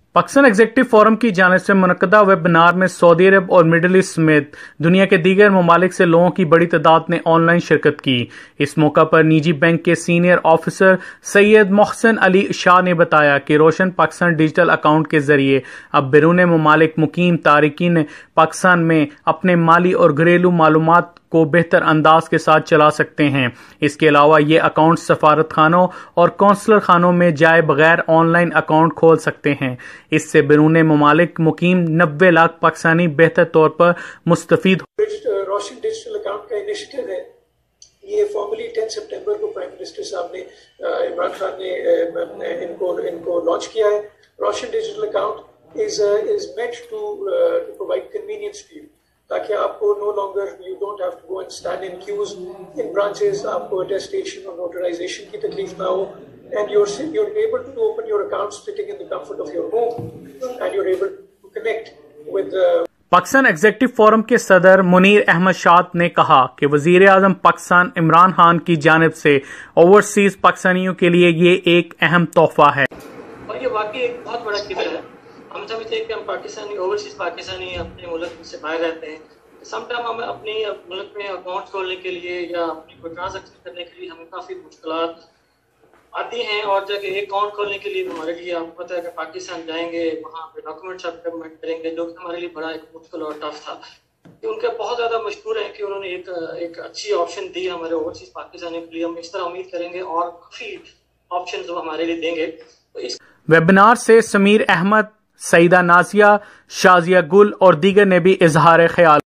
Pakistan executive forum की जानिब से मुनक्कदा वेबिनार में सऊदी अरब और मिडल ईस्ट समेत दुनिया के दीगर ममालिक से लोगों की बड़ी तादाद ने ऑनलाइन शिरकत की। इस मौका पर निजी बैंक के सीनियर ऑफिसर सैयद मोहसिन अली शाह ने बताया कि रोशन पाकिस्तान डिजिटल अकाउंट के जरिए अब बैरून ममालिक मुकीम तारिकीन पाकिस्तान में अपने माली और घरेलू मालूमात को बेहतर अंदाज के साथ चला सकते हैं। इसके अलावा ये अकाउंट सफारत खानों और कौंसलर खानों में जाए बगैर ऑनलाइन अकाउंट खोल सकते हैं। इससे बैरून ममालिक मुकीम 90 लाख पाकिस्तानी बेहतर तौर पर मुस्तफीद। रोशन डिजिटल अकाउंट का इनिशिएटिव है, ये फॉर्मली 10 सितंबर को प्राइम मिनिस्टर साहब ने इमरान खान ने इनको लॉन्च किया है। Roshan digital account is meant to provide convenience to you, ताकि आपको no longer you don't have to go and stand in queues in branches, आपको अटेस्टेशन और नोटराइजेशन की तकलीफ ना हो, and you're able to open your account sitting in the comfort of your home, and you're able to connect with Pakistan executive forum के सदर मुनीर अहमद शाद ने कहा कि वजीर आजम पाकिस्तान इमरान खान की जानिब से ओवरसीज पाकिस्तानियों के लिए ये एक अहम तोहफा है और ये वाकई एक बहुत बड़ा किबल है। हम समझते हैं कि हम पाकिस्तानी ओवरसीज पाकिस्तानी अपने मुल्क से बाहर रहते हैं, समटाइम हमें अपने मुल्क में अकाउंट खोलने के लिए या अपनी कोई ट्रांजैक्शन करने के लिए हमें काफ़ी मुश्किलात आती हैं, और जगह एक अकाउंट खोलने के लिए हमारे लिए आपको पता है कि पाकिस्तान जाएंगे, वहाँ पे डॉक्यूमेंट सबमिट करेंगे, जो कि हमारे लिए बड़ा एक मुश्किल और टफ था। कि उनके बहुत ज़्यादा मशहूर है कि उन्होंने एक अच्छी ऑप्शन दी हमारे ओवरसीज पाकिस्तानियों के लिए। हम इस तरह उम्मीद करेंगे और काफ़ी ऑप्शन वो हमारे लिए देंगे। तो इस वेबिनार से समीर अहमद, सईदा नाजिया, शाजिया गुल और दीगर ने भी इजहार ख्याल